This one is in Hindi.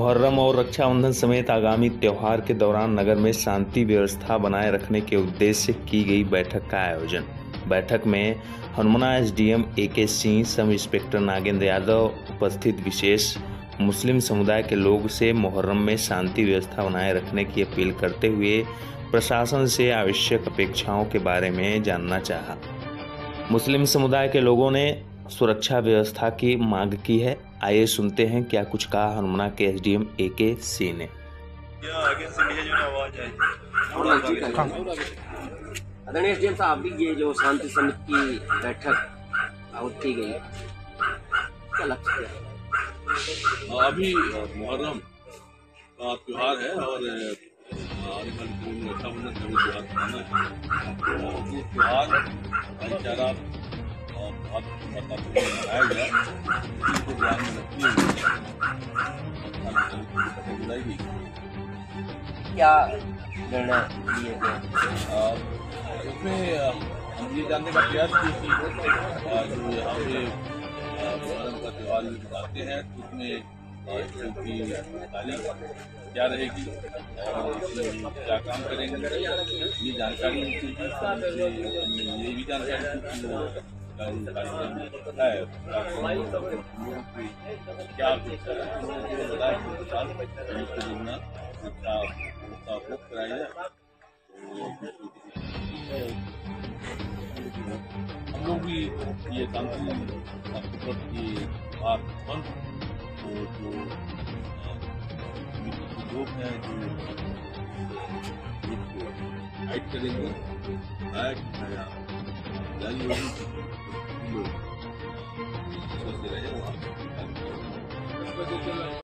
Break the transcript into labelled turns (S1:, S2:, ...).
S1: मुहर्रम और रक्षाबंधन समेत आगामी त्योहार के दौरान नगर में शांति व्यवस्था बनाए रखने के उद्देश्य से की गई बैठक का आयोजन। बैठक में हनुमाना SDM AK Singh, sub inspector Nagendra Yadav उपस्थित विशेष मुस्लिम समुदाय के लोग से मुहर्रम में शांति व्यवस्था बनाए रखने की अपील करते हुए प्रशासन से आवश्यक अपेक्षाओं के बारे में जानना चाहा। मुस्लिम समुदाय के लोगों ने सुरक्षा व्यवस्था की मांग की है। आइए सुनते हैं क्या कुछ कहा हनुमाना के एसडीएम AK सिंह ने।
S2: आदरणीय एसडीएम साहब, ये जो शांति समिति की बैठक आहुत की गई, क्या लक्ष्य है?
S3: अभी मुहर्रम का त्योहार है और रक्षाबंधन का भी त्योहार मनाना है। ये त्योहार भाईचारा और बहुत मनाया गया, इसको ध्यान में रखते हुए
S2: क्या निर्णय लिए गए?
S3: इसमें हम ये जानने का प्रयास किए कि जो यहाँ पे मुहर्रम का त्योहार मनाते हैं तो उसमें की तारीख क्या रहेगी और इसमें क्या काम करेंगे, ये जानकारी ये भी जानकारी थी कि वो पता है क्या बताया उपलब्ध कराया। हम लोग भी ये शांति की बात जो लोग हैं जो गाइड करेंगे, जारी होगी लोग रहे वहाँ